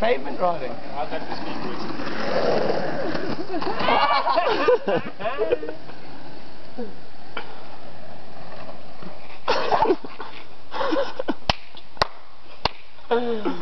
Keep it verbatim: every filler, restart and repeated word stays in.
pavement riding. I'll go to the speed boys.